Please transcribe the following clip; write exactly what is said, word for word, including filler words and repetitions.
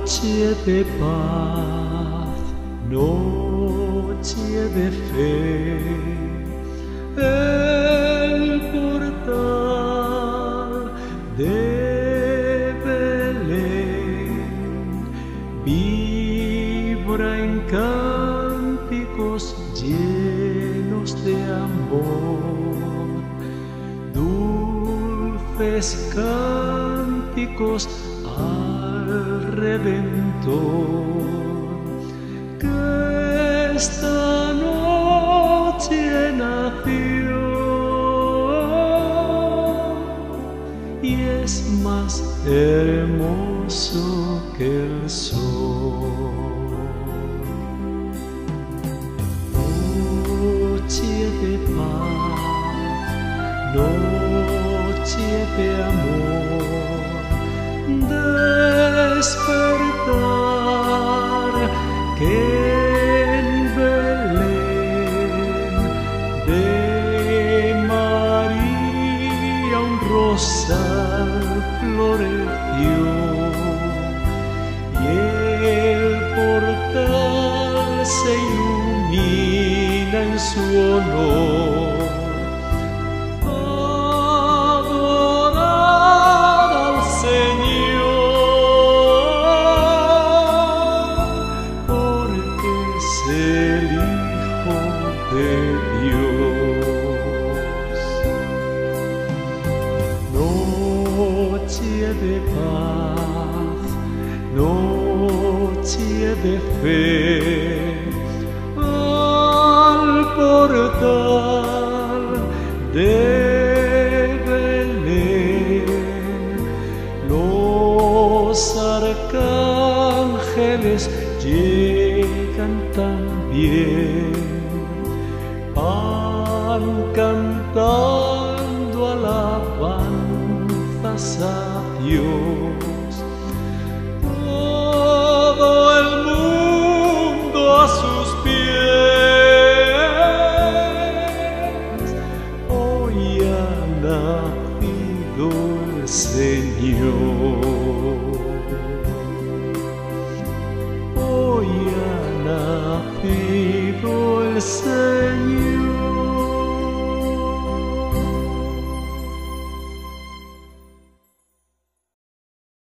Noche de paz, noche de fe, el portal de Belén vibra en cánticos llenos de amor, dulces cánticos al Redentor, que esta noche nació y es más hermoso que el sol. Noche de paz, noche de amor, despertar que en Belén de María un rosal floreció y el portal se ilumina en su honor. Noche de paz, noche de fe, al portal de Belén los arcángeles llegan también, van cantando alabanzas a Dios. Todo el mundo a sus pies, hoy ha nacido el Señor, hoy ha nacido el Señor.